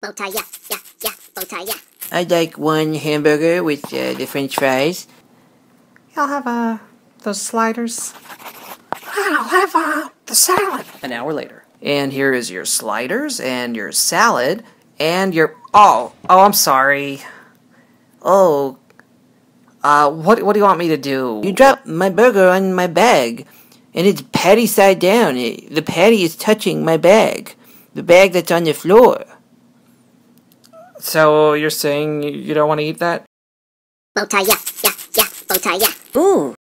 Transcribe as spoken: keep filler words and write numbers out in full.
bow tie, yeah, yeah, yeah, bow tie, yeah. I'd like one hamburger with uh, the french fries. I'll have uh, those sliders. I'll have uh, the salad. An hour later. And here is your sliders and your salad and your... Oh, oh, I'm sorry. Oh, uh, what, what do you want me to do? You dropped my burger on my bag, and it's patty side down. It, the patty is touching my bag. The bag that's on the floor. So you're saying you don't want to eat that? Bow tie, yeah, yeah, yeah, bow tie, yeah. Ooh,